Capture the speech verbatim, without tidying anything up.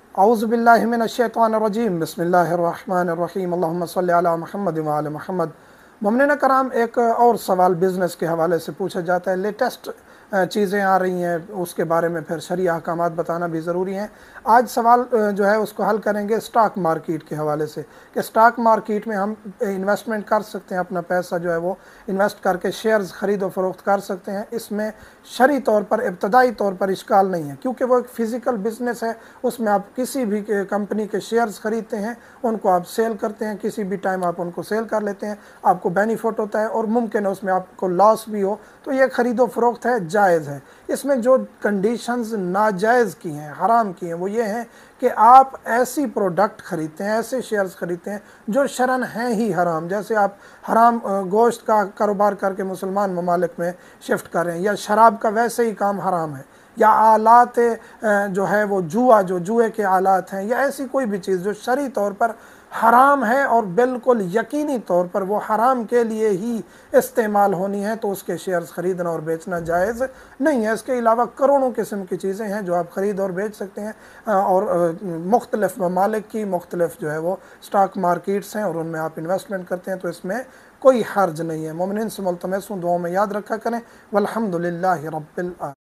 अऊज़ु बिल्लाहि मिनश्शैतानिर्रजीम बिस्मिल्लाहिर्रहमानिर्रहीम अल्लाहुम्मा सल्लि अला मुहम्मद व आले मुहम्मद। मुमिनीन कराम, एक और सवाल बिज़नेस के हवाले से पूछा जाता है। लेटेस्ट चीज़ें आ रही हैं, उसके बारे में फिर शरई अहकामात बताना भी ज़रूरी हैं। आज सवाल जो है उसको हल करेंगे स्टॉक मार्केट के हवाले से कि स्टॉक मार्केट में हम इन्वेस्टमेंट कर सकते हैं, अपना पैसा जो है वो इन्वेस्ट करके शेयर्स ख़रीद और फ़रोख्त कर सकते हैं। इसमें शरई तौर पर, इब्तदाई तौर पर इश्काल नहीं है, क्योंकि वो एक फ़िज़िकल बिज़नेस है। उसमें आप किसी भी कंपनी के शेयर्स ख़रीदते हैं, उनको आप सेल करते हैं, किसी भी टाइम आप उनको सेल कर लेते हैं, आपको बेनिफिट होता है और मुमकिन है उसमें आपको लॉस भी हो। तो ये ख़रीदो फ़रोख्त है, जायज़ है। इसमें जो कंडीशंस नाजायज़ की हैं, हराम की हैं, वो ये हैं कि आप ऐसी प्रोडक्ट ख़रीदते हैं, ऐसे शेयर्स ख़रीदते हैं जो शरन हैं ही हराम। जैसे आप हराम गोश्त का कारोबार करके मुसलमान ममालिक में शिफ्ट कर रहे हैं, या शराब का वैसे ही काम हराम है, या आलात जो है वो जुआ, जो जुए के आलात हैं, या ऐसी कोई भी चीज़ जो शरई तौर पर हराम है और बिल्कुल यकीनी तौर पर वो हराम के लिए ही इस्तेमाल होनी है, तो उसके शेयर्स ख़रीदना और बेचना जायज़ नहीं है। इसके अलावा करोड़ों किस्म की चीज़ें हैं जो आप ख़रीद और बेच सकते हैं, और मुख्तलिफ़ ममालिक की मुख्तलिफ़ जो है वो स्टॉक मार्केट्स हैं और उनमें आप इन्वेस्टमेंट करते हैं, तो इसमें कोई हर्ज नहीं है। मोमिनीन से मुल्तमस हूँ, दुआओं में याद रखा करें। वल्हम्दुलिल्लाहि रब्बिल आलमीन।